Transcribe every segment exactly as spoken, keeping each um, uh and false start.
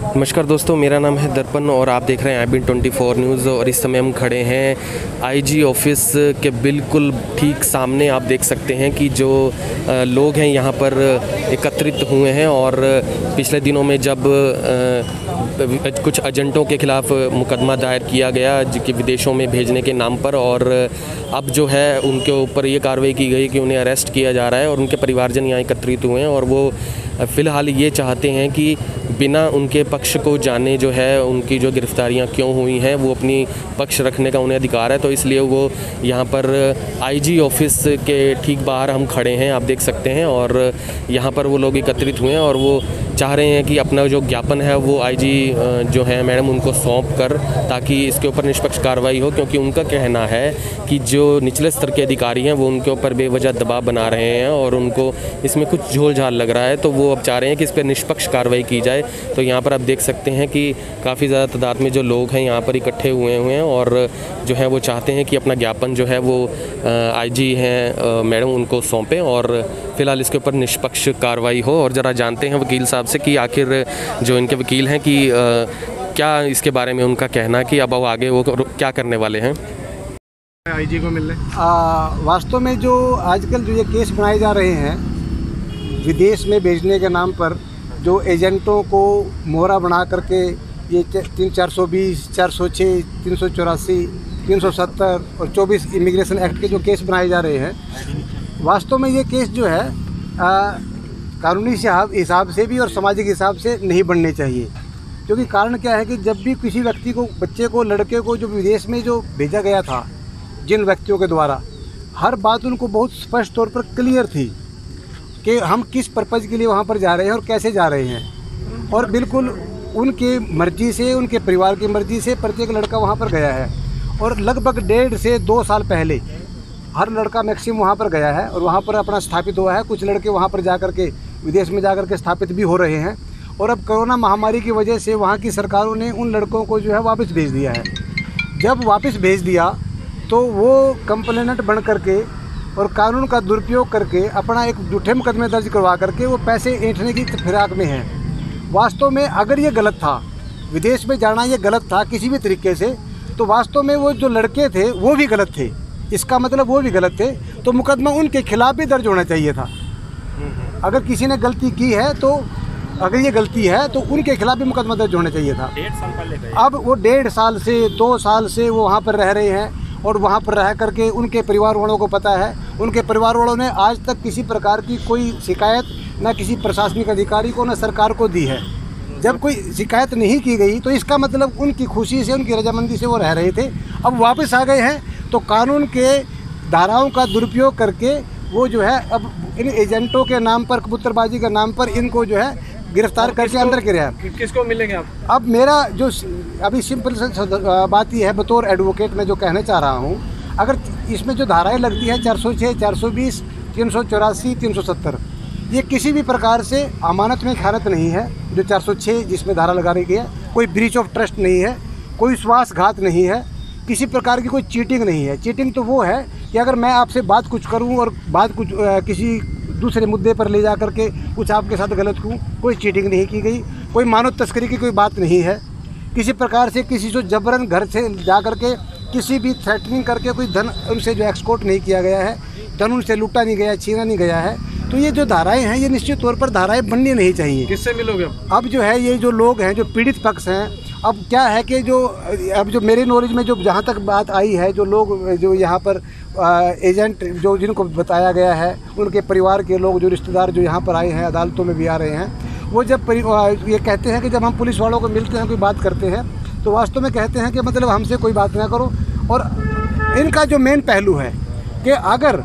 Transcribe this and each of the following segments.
नमस्कार दोस्तों, मेरा नाम है दर्पण और आप देख रहे हैं I B twenty four news. और इस समय हम खड़े हैं आईजी ऑफिस के बिल्कुल ठीक सामने। आप देख सकते हैं कि जो लोग हैं यहाँ पर एकत्रित हुए हैं और पिछले दिनों में जब कुछ एजेंटों के खिलाफ मुकदमा दायर किया गया जिनके विदेशों में भेजने के नाम पर, और अब जो है उनके ऊपर ये कार्रवाई की गई कि उन्हें अरेस्ट किया जा रहा है और उनके परिवारजन यहाँ एकत्रित हुए हैं और वो फ़िलहाल ये चाहते हैं कि बिना उनके पक्ष को जाने जो है उनकी जो गिरफ्तारियां क्यों हुई हैं वो अपनी पक्ष रखने का उन्हें अधिकार है। तो इसलिए वो यहाँ पर आईजी ऑफिस के ठीक बाहर हम खड़े हैं, आप देख सकते हैं। और यहाँ पर वो लोग एकत्रित हुए हैं और वो चाह रहे हैं कि अपना जो ज्ञापन है वो आईजी जो है मैडम उनको सौंप कर, ताकि इसके ऊपर निष्पक्ष कार्रवाई हो। क्योंकि उनका कहना है कि जो निचले स्तर के अधिकारी हैं वो उनके ऊपर बेवजह दबाव बना रहे हैं और उनको इसमें कुछ झोल झाल लग रहा है। तो वो अब चाह रहे हैं कि इस पर निष्पक्ष कार्रवाई की जाए। तो यहाँ पर आप देख सकते हैं कि काफ़ी ज़्यादा तादाद में जो लोग हैं यहाँ पर इकट्ठे हुए हुए हैं और जो है वो चाहते हैं कि अपना ज्ञापन जो है वो आईजी हैं मैडम उनको सौंपें और फ़िलहाल इसके ऊपर निष्पक्ष कार्रवाई हो। और ज़रा जानते हैं वकील साहब से कि आखिर जो इनके वकील हैं कि आ, क्या इसके बारे में उनका कहना है कि अब वो आगे वो क्या करने वाले हैं आईजी को मिलने। वास्तव में जो आजकल जो ये केस बनाए जा रहे हैं विदेश में भेजने के नाम पर, जो एजेंटों को मोहरा बना करके ये तीन चार सौ बीस चार सौ छः तीन सौ चौरासी तीन सौ सत्तर और चौबीस इमिग्रेशन एक्ट के जो केस बनाए जा रहे हैं, वास्तव में ये केस जो है आ, कानूनी हिसाब से भी और सामाजिक हिसाब से नहीं बनने चाहिए। क्योंकि कारण क्या है कि जब भी किसी व्यक्ति को, बच्चे को, लड़के को जो विदेश में जो भेजा गया था जिन व्यक्तियों के द्वारा, हर बात उनको बहुत स्पष्ट तौर पर क्लियर थी कि हम किस पर्पज़ के लिए वहाँ पर जा रहे हैं और कैसे जा रहे हैं। और बिल्कुल उनके मर्जी से, उनके परिवार की मर्जी से प्रत्येक लड़का वहाँ पर गया है। और लगभग डेढ़ से दो साल पहले हर लड़का मैक्सिमम वहाँ पर गया है और वहाँ पर अपना स्थापित हुआ है। कुछ लड़के वहाँ पर जा कर के विदेश में जा कर के स्थापित भी हो रहे हैं। और अब कोरोना महामारी की वजह से वहाँ की सरकारों ने उन लड़कों को जो है वापस भेज दिया है। जब वापस भेज दिया तो वो कंप्लेनेंट बन करके और कानून का दुरुपयोग करके अपना एक झूठे मुकदमे दर्ज करवा करके वो पैसे ऐंठने की फिराक में हैं। वास्तव में अगर ये गलत था, विदेश में जाना ये गलत था किसी भी तरीके से, तो वास्तव में वो जो लड़के थे वो भी गलत थे। इसका मतलब वो भी गलत थे, तो मुकदमा उनके खिलाफ भी दर्ज होना चाहिए था। अगर किसी ने गलती की है तो अगर ये गलती है तो उनके खिलाफ भी मुकदमा दर्ज होना चाहिए था। डेढ़ साल पहले अब वो डेढ़ साल से दो साल से वो वहाँ पर रह रहे हैं और वहाँ पर रह करके उनके परिवार वालों को पता है, उनके परिवार वालों ने आज तक किसी प्रकार की कोई शिकायत न किसी प्रशासनिक अधिकारी को न सरकार को दी है। जब कोई शिकायत नहीं की गई तो इसका मतलब उनकी खुशी से, उनकी रजामंदी से वो रह रहे थे। अब वापस आ गए हैं तो कानून के धाराओं का दुरुपयोग करके वो जो है अब इन एजेंटों के नाम पर, कबूतरबाजी के नाम पर इनको जो है गिरफ्तार करके अंदर गिरा है। किसको मिलेंगे आप? अब मेरा जो अभी सिंपल बात यह है, बतौर एडवोकेट मैं जो कहना चाह रहा हूँ, अगर इसमें जो धाराएं लगती है चार सौ छः, चार सौ बीस, तीन सौ चौरासी, तीन सौ सत्तर, ये किसी भी प्रकार से अमानत में खानत नहीं है। जो चार सौ छः जिसमें धारा लगा रही है, कोई ब्रीच ऑफ ट्रस्ट नहीं है, कोई विश्वासघात नहीं है, किसी प्रकार की कोई चीटिंग नहीं है। चीटिंग तो वो है कि अगर मैं आपसे बात कुछ करूं और बात कुछ आ, किसी दूसरे मुद्दे पर ले जा करके कुछ आपके साथ गलत करूं, कोई चीटिंग नहीं की गई, कोई मानव तस्करी की कोई बात नहीं है। किसी प्रकार से किसी को जबरन घर से जा करके किसी भी थ्रेटनिंग करके कोई धन उनसे जो एक्सपोर्ट नहीं किया गया है, धन उनसे लूटा नहीं गया, छीना नहीं गया है। तो ये जो धाराएं हैं ये निश्चित तौर पर धाराएं बननी नहीं चाहिए। किससे मिलोगे अब जो है ये जो लोग हैं, जो पीड़ित पक्ष हैं, अब क्या है कि जो अब जो मेरे नॉलेज में जो जहाँ तक बात आई है, जो लोग जो यहाँ पर आ, एजेंट जो जिनको बताया गया है, उनके परिवार के लोग, जो रिश्तेदार जो यहाँ पर आए हैं, अदालतों में भी आ रहे हैं, वो जब ये कहते हैं कि जब हम पुलिस वालों को मिलते हैं, कोई बात करते हैं, तो वास्तव में कहते हैं कि मतलब हमसे कोई बात ना करो। और इनका जो मेन पहलू है कि अगर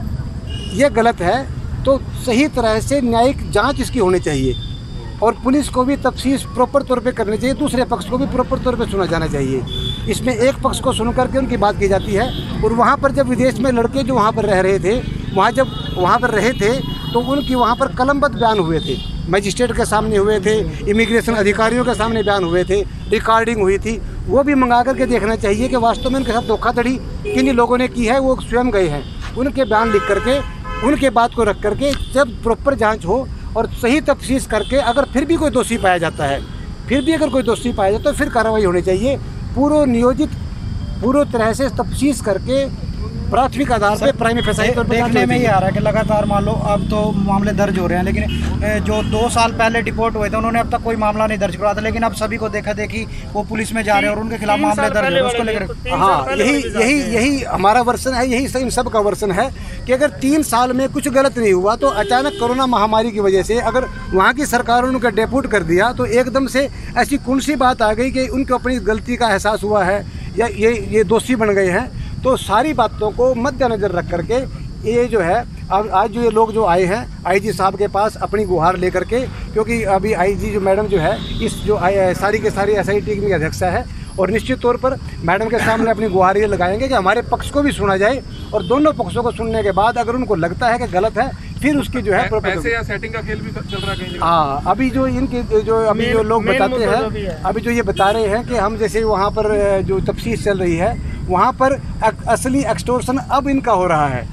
ये गलत है तो सही तरह से न्यायिक जांच इसकी होनी चाहिए और पुलिस को भी तफ्तीश प्रॉपर तौर पे करनी चाहिए, दूसरे पक्ष को भी प्रॉपर तौर पे सुना जाना चाहिए। इसमें एक पक्ष को सुन करके उनकी बात की जाती है। और वहाँ पर जब विदेश में लड़के जो वहाँ पर रह रहे थे, वहाँ जब वहाँ पर रहे थे तो उनकी वहाँ पर कलमबद्ध बयान हुए थे, मजिस्ट्रेट के सामने हुए थे, इमिग्रेशन अधिकारियों के सामने बयान हुए थे, रिकॉर्डिंग हुई थी। वो भी मंगा करके देखना चाहिए कि वास्तव में उनके साथ धोखाधड़ी किन लोगों ने की है। वो स्वयं गए हैं, उनके बयान लिख करके, उनके बात को रख करके जब प्रॉपर जांच हो और सही तफ्तीश करके अगर फिर भी कोई दोषी पाया जाता है, फिर भी अगर कोई दोषी पाया जाए तो फिर कार्रवाई होनी चाहिए। पूरा नियोजित पूरी तरह से तफ्तीश करके प्राथमिक आधार पे प्राइमरी फैसाई तौर पर देखने में ये आ रहा है कि लगातार मान लो अब तो मामले दर्ज हो रहे हैं, लेकिन जो दो साल पहले डिपोर्ट हुए थे उन्होंने अब तक कोई मामला नहीं दर्ज करा था, लेकिन अब सभी को देखा देखी वो पुलिस में जा रहे हैं और उनके खिलाफ मामले दर्ज हो रहे हैं उसको लेकर। हाँ, यही यही यही हमारा वर्सन है, यही इन सब का वर्सन है कि अगर तीन साल में कुछ गलत नहीं हुआ तो अचानक कोरोना महामारी की वजह से अगर वहाँ की सरकार ने उनका डिपोर्ट कर दिया तो एकदम से ऐसी कौन सी बात आ गई कि उनको अपनी गलती का एहसास हुआ है या ये ये दोषी बन गए हैं। तो सारी बातों को मद्देनज़र रख करके ये जो है अब आज जो ये लोग जो आए हैं आईजी साहब के पास अपनी गुहार लेकर के, क्योंकि अभी आईजी जो मैडम जो है इस जो सारी के सारी एसआईटी की अध्यक्षा है और निश्चित तौर पर मैडम के सामने अपनी गुहार ये लगाएंगे कि हमारे पक्ष को भी सुना जाए और दोनों पक्षों को सुनने के बाद अगर उनको लगता है कि गलत है फिर उसकी जो है पैसे या सेटिंग का खेल भी चल रहा है। हाँ, अभी जो इनके जो अभी जो लोग बताते हैं, अभी जो ये बता रहे हैं कि हम जैसे वहाँ पर जो तफ्तीश चल रही है वहाँ पर असली एक्सटोर्शन अब इनका हो रहा है।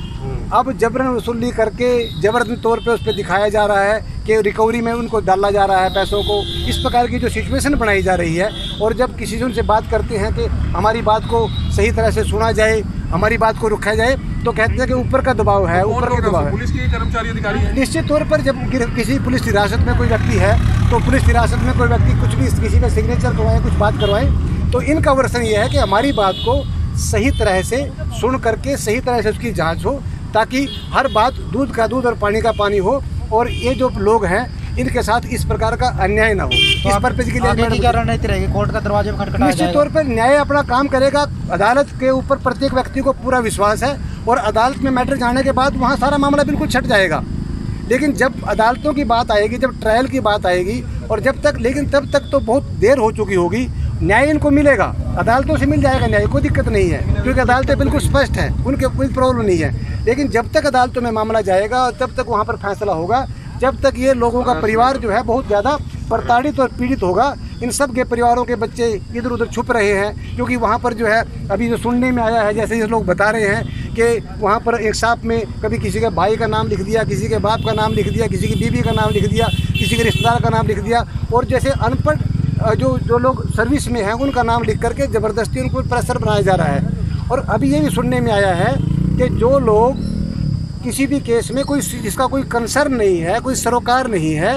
अब जबरन वसूली करके जबरदस्ती तौर पे उस पर दिखाया जा रहा है कि रिकवरी में उनको डाला जा रहा है पैसों को। इस प्रकार की जो सिचुएशन बनाई जा रही है और जब किसी से उनसे बात करते हैं कि हमारी बात को सही तरह से सुना जाए, हमारी बात को रखा जाए, तो कहते हैं कि ऊपर का दबाव है, ऊपर का दबाव है। पुलिस के कर्मचारी अधिकारी हैं। निश्चित तौर पर जब किसी पुलिस हिरासत में कोई व्यक्ति है तो पुलिस हिरासत में कोई व्यक्ति कुछ भी किसी का सिग्नेचर करवाए, कुछ बात करवाए, तो इनका वर्सन ये है कि हमारी बात को सही तरह से सुन करके सही तरह से उसकी जांच हो ताकि हर बात दूध का दूध और पानी का पानी हो और ये जो लोग हैं इनके साथ इस प्रकार का अन्याय ना हो। तो इस पर क्या रणनीति रहेगी? कोर्ट का दरवाजे में खटखटाया निश्चित तौर पर न्याय अपना काम करेगा। अदालत के ऊपर प्रत्येक व्यक्ति को पूरा विश्वास है और अदालत में मैटर जाने के बाद वहाँ सारा मामला बिल्कुल छट जाएगा। लेकिन जब अदालतों की बात आएगी, जब ट्रायल की बात आएगी और जब तक लेकिन तब तक तो बहुत देर हो चुकी होगी। न्याय इनको मिलेगा, अदालतों से मिल जाएगा न्याय, कोई दिक्कत नहीं है क्योंकि अदालतें बिल्कुल स्पष्ट हैं, उनके कोई प्रॉब्लम नहीं है। लेकिन जब तक अदालतों में मामला जाएगा तब तक वहाँ पर फैसला होगा, जब तक ये लोगों का परिवार जो है बहुत ज़्यादा प्रताड़ित और पीड़ित होगा। इन सब के परिवारों के बच्चे इधर उधर छुप रहे हैं क्योंकि वहाँ पर जो है अभी जो सुनने में आया है, जैसे ये लोग बता रहे हैं कि वहाँ पर एक साथ में कभी किसी के भाई का नाम लिख दिया, किसी के बाप का नाम लिख दिया, किसी की बीवी का नाम लिख दिया, किसी के रिश्तेदार का नाम लिख दिया और जैसे अनपढ़ जो जो लोग सर्विस में हैं उनका नाम लिख करके ज़बरदस्ती उनको प्रेशर बनाया जा रहा है। और अभी ये भी सुनने में आया है कि जो लोग किसी भी केस में कोई जिसका कोई कंसर्न नहीं है, कोई सरोकार नहीं है,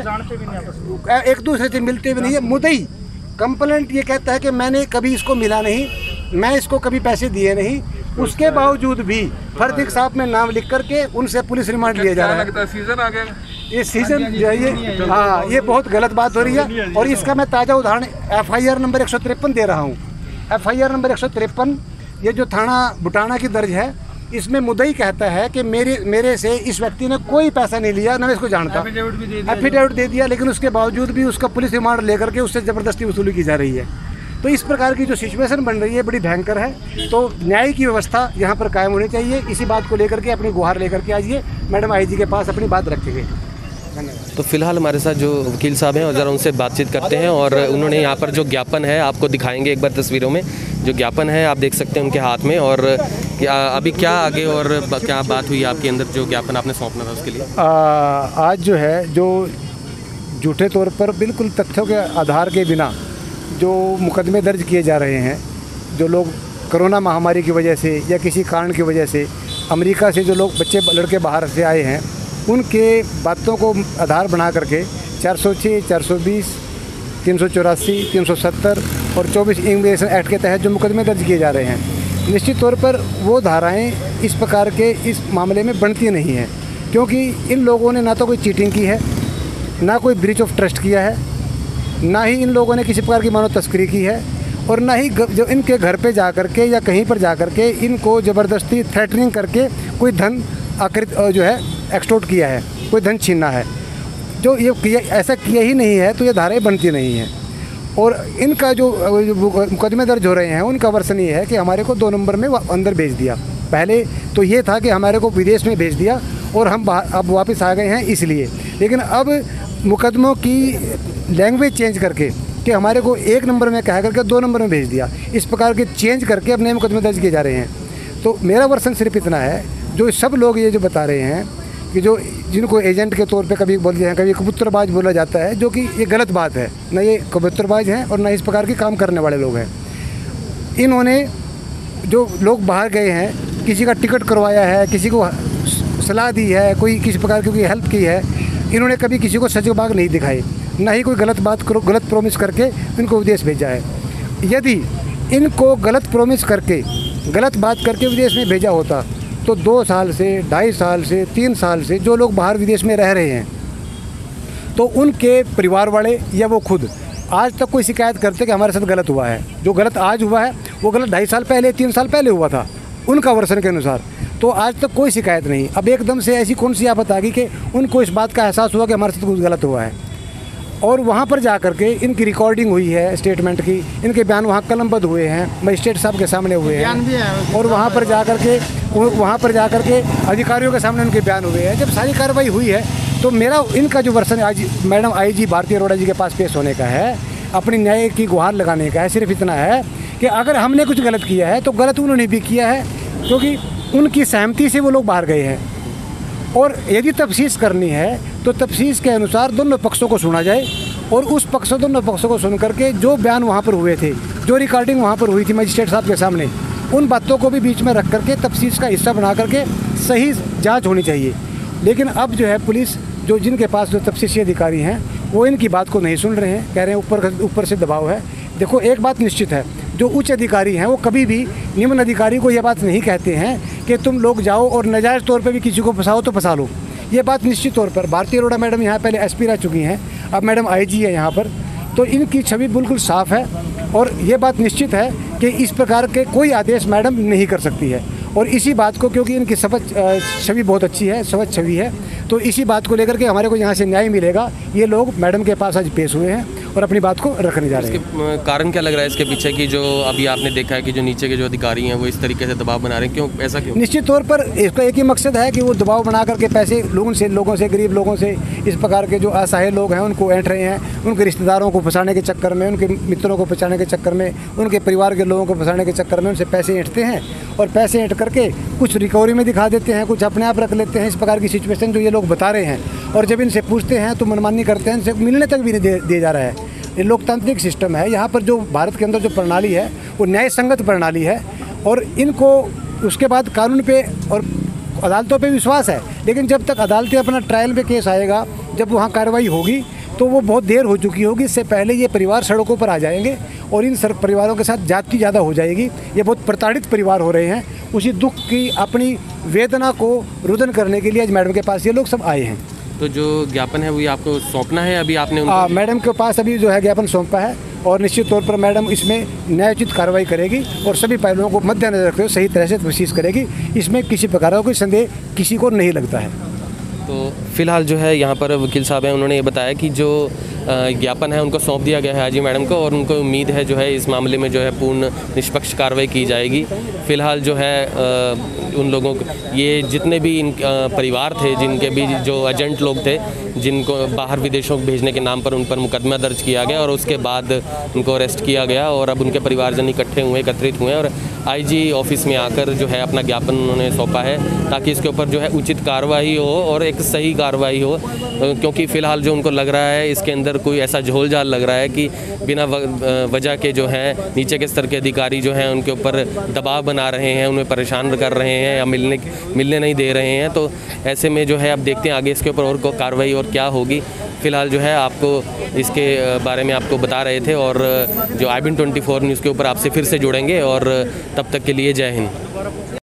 एक दूसरे से मिलते भी नहीं है, मुद्दई कंप्लेंट ये कहता है कि मैंने कभी इसको मिला नहीं, मैं इसको कभी पैसे दिए नहीं, उसके बावजूद भी फर्द के साथ में नाम लिख करके उनसे पुलिस रिमांड लिया जा रहा है। सीजन आ गया ये सीजन जो है ये हाँ ये बहुत गलत बात हो रही है। और इसका मैं ताज़ा उदाहरण एफ आई आर नंबर एक सौ तिरपन दे रहा हूँ। एफ आई आर नंबर एक सौ तिरपन ये जो थाना बुटाना की दर्ज है, इसमें मुद्दई कहता है कि मेरे मेरे से इस व्यक्ति ने कोई पैसा नहीं लिया, न मैं इसको जानता, एफिडेविट दे दिया, लेकिन उसके बावजूद भी उसका पुलिस रिमांड लेकर के उससे ज़बरदस्ती वसूली की जा रही है। तो इस प्रकार की जो सिचुएशन बन रही है बड़ी भयंकर है। तो न्याय की व्यवस्था यहाँ पर कायम होनी चाहिए। इसी बात को लेकर के अपनी गुहार लेकर के आइए, मैडम आईजी के पास अपनी बात रखेंगे। तो फिलहाल हमारे साथ जो वकील साहब हैं और ज़रा उनसे बातचीत करते हैं और उन्होंने यहाँ पर जो ज्ञापन है आपको दिखाएंगे एक बार तस्वीरों में। जो ज्ञापन है आप देख सकते हैं उनके हाथ में। और अभी क्या आगे और क्या बात हुई आपके अंदर, जो ज्ञापन आपने सौंपना था उसके लिए? आ, आज जो है जो झूठे तौर पर बिल्कुल तथ्यों के आधार के बिना जो मुकदमे दर्ज किए जा रहे हैं, जो लोग कोरोना महामारी की वजह से या किसी कारण की वजह से अमेरिका से जो लोग बच्चे लड़के बाहर से आए हैं, उनके बातों को आधार बना करके चार सौ छः, चार सौ बीस, तीन सौ चौरासी, तीन सौ सत्तर और चौबीस इमिग्रेशन एक्ट के तहत जो मुकदमे दर्ज किए जा रहे हैं, निश्चित तौर पर वो धाराएं इस प्रकार के इस मामले में बनती नहीं हैं क्योंकि इन लोगों ने ना तो कोई चीटिंग की है, ना कोई ब्रीच ऑफ ट्रस्ट किया है, ना ही इन लोगों ने किसी प्रकार की मानव तस्करी की है और ना ही जो इनके घर पे जा कर के या कहीं पर जा कर के इनको ज़बरदस्ती थ्रेटनिंग करके कोई धन आकृत जो है एक्सटोर्ट किया है, कोई धन छीना है। जो ये किया ऐसा किया ही नहीं है तो ये धाराएं बनती नहीं हैं। और इनका जो मुकदमे दर्ज हो रहे हैं उनका वर्सन ये है कि हमारे को दो नंबर में अंदर भेज दिया। पहले तो ये था कि हमारे को विदेश में भेज दिया और हम अब वापस आ गए हैं इसलिए, लेकिन अब मुकदमों की लैंग्वेज चेंज करके कि हमारे को एक नंबर में कह करके दो नंबर में भेज दिया, इस प्रकार के चेंज करके अब नए मुकदमे दर्ज किए जा रहे हैं। तो मेरा वर्सन सिर्फ इतना है, जो सब लोग ये जो बता रहे हैं कि जो जिनको एजेंट के तौर पे कभी बोलते हैं, कभी कबूतरबाज बोला जाता है, जो कि ये गलत बात है। न ये कबूतरबाज हैं और न इस प्रकार के काम करने वाले लोग हैं। इन्होंने जो लोग बाहर गए हैं, किसी का टिकट करवाया है, किसी को सलाह दी है, कोई किसी प्रकार की कोई हेल्प की है, इन्होंने कभी किसी को सच बाग नहीं दिखाई, ना ही कोई गलत बात करो गलत प्रॉमिस करके इनको विदेश भेजा है। यदि इनको गलत प्रॉमिस करके गलत बात करके विदेश में भेजा होता तो दो साल से ढाई साल से तीन साल से जो लोग बाहर विदेश में रह रहे हैं, तो उनके परिवार वाले या वो खुद आज तक कोई शिकायत करते कि हमारे साथ गलत हुआ है। जो गलत आज हुआ है वो गलत ढाई साल पहले तीन साल पहले हुआ था उनका वर्षन के अनुसार, तो आज तक कोई शिकायत नहीं। अब एकदम से ऐसी कौन सी आफत आ गई कि उनको इस बात का एहसास हुआ कि हमारे साथ कुछ गलत हुआ है। और वहाँ पर जा कर के इनकी रिकॉर्डिंग हुई है स्टेटमेंट की, इनके बयान वहाँ कलमबद्ध हुए हैं, मजिस्ट्रेट साहब के सामने हुए हैं, और वहाँ पर जा कर के वहाँ पर जा कर के अधिकारियों के सामने उनके बयान हुए हैं। जब सारी कार्रवाई हुई है तो मेरा इनका जो वर्षन आज मैडम आईजी भारती अरोड़ा जी के पास पेश होने का है, अपनी न्याय की गुहार लगाने का है, सिर्फ इतना है कि अगर हमने कुछ गलत किया है तो गलत उन्होंने भी किया है, क्योंकि उनकी सहमति से वो लोग बाहर गए हैं। और यदि तफ्सीस करनी है तो तफ्सीस के अनुसार दोनों पक्षों को सुना जाए, और उस पक्ष दोनों पक्षों को सुन करके जो बयान वहाँ पर हुए थे, जो रिकॉर्डिंग वहाँ पर हुई थी मजिस्ट्रेट साहब के सामने, उन बातों को भी बीच में रख करके तफ्सीस का हिस्सा बना करके सही जांच होनी चाहिए। लेकिन अब जो है पुलिस, जो जिनके पास जो तफ्तीशी अधिकारी हैं, वो इनकी बात को नहीं सुन रहे हैं, कह रहे हैं ऊपर ऊपर से दबाव है। देखो एक बात निश्चित है, जो उच्च अधिकारी हैं वो कभी भी निम्न अधिकारी को यह बात नहीं कहते हैं कि तुम लोग जाओ और नाजायज़ तौर पे भी किसी को फंसाओ तो फंसा लो। ये बात निश्चित तौर पर भारती अरोड़ा मैडम यहाँ पहले एसपी रह चुकी हैं, अब मैडम आईजी है यहाँ पर, तो इनकी छवि बिल्कुल साफ़ है। और ये बात निश्चित है कि इस प्रकार के कोई आदेश मैडम नहीं कर सकती है। और इसी बात को, क्योंकि इनकी स्वच्छ छवि बहुत अच्छी है, स्वच्छ छवि है, तो इसी बात को लेकर के हमारे को यहाँ से न्याय मिलेगा। ये लोग मैडम के पास आज पेश हुए हैं और अपनी बात को रखने जा रहे हैं। इसके कारण क्या लग रहा है इसके पीछे की, जो अभी आपने देखा है कि जो नीचे के जो अधिकारी हैं वो इस तरीके से दबाव बना रहे हैं, क्यों, ऐसा क्यों? निश्चित तौर पर इसका एक ही मकसद है कि वो दबाव बना करके पैसे लोगों से लोगों से गरीब लोगों से, इस प्रकार के जो असहाय लोग हैं उनको ऐंठ रहे हैं, उनके रिश्तेदारों को फंसाने के चक्कर में, उनके मित्रों को फंसाने के चक्कर में, उनके परिवार के लोगों को फंसाने के चक्कर में उनसे पैसे ऐंठते हैं, और पैसे ऐंठ करके कुछ रिकवरी में दिखा देते हैं, कुछ अपने आप रख लेते हैं। इस प्रकार की सिचुएशन जो ये लोग बता रहे हैं, और जब इनसे पूछते हैं तो मनमानी करते हैं, इनसे मिलने तक भी नहीं दे, दिया जा रहा है। ये लोकतांत्रिक सिस्टम है, यहाँ पर जो भारत के अंदर जो प्रणाली है वो न्याय संगत प्रणाली है, और इनको उसके बाद कानून पे और अदालतों पे विश्वास है। लेकिन जब तक अदालतें अपना ट्रायल पे केस आएगा, जब वहाँ कार्रवाई होगी तो वो बहुत देर हो चुकी होगी। इससे पहले ये परिवार सड़कों पर आ जाएंगे और इन सर परिवारों के साथ जाति ज़्यादा हो जाएगी। ये बहुत प्रताड़ित परिवार हो रहे हैं, उसी दुख की अपनी वेदना को रुदन करने के लिए आज मैडम के पास ये लोग सब आए हैं। तो जो ज्ञापन है वो आपको सौंपना है, अभी आपने आ, मैडम के पास अभी जो है ज्ञापन सौंपा है, और निश्चित तौर पर मैडम इसमें न्यायोचित कार्रवाई करेगी और सभी पहलुओं को मद्देनजर रखते हुए सही तरह से तफ्तीश करेगी। इसमें किसी प्रकार का कोई संदेह किसी को नहीं लगता है। तो फिलहाल जो है यहाँ पर वकील साहब हैं, उन्होंने ये बताया कि जो ज्ञापन है उनको सौंप दिया गया है आईजी मैडम को, और उनको उम्मीद है जो है इस मामले में जो है पूर्ण निष्पक्ष कार्रवाई की जाएगी। फ़िलहाल जो है उन लोगों को, ये जितने भी इन परिवार थे, जिनके भी जो एजेंट लोग थे, जिनको बाहर विदेशों को भेजने के नाम पर उन पर मुकदमा दर्ज किया गया और उसके बाद उनको अरेस्ट किया गया, और अब उनके परिवारजन इकट्ठे हुए एकत्रित हुए और आईजी ऑफिस में आकर जो है अपना ज्ञापन उन्होंने सौंपा है, ताकि इसके ऊपर जो है उचित कार्रवाई हो और एक सही कार्रवाई हो। क्योंकि फ़िलहाल जो उनको लग रहा है इसके अंदर कोई ऐसा झोल झाल लग रहा है कि बिना वजह के जो है नीचे के स्तर के अधिकारी जो हैं उनके ऊपर दबाव बना रहे हैं, उन्हें परेशान कर रहे हैं या मिलने मिलने नहीं दे रहे हैं। तो ऐसे में जो है अब देखते हैं आगे इसके ऊपर और कार्रवाई और क्या होगी। फ़िलहाल जो है आपको इसके बारे में आपको बता रहे थे, और जो आई बी एन चौबीस न्यूज़ के ऊपर आपसे फिर से जुड़ेंगे, और तब तक के लिए जय हिंद।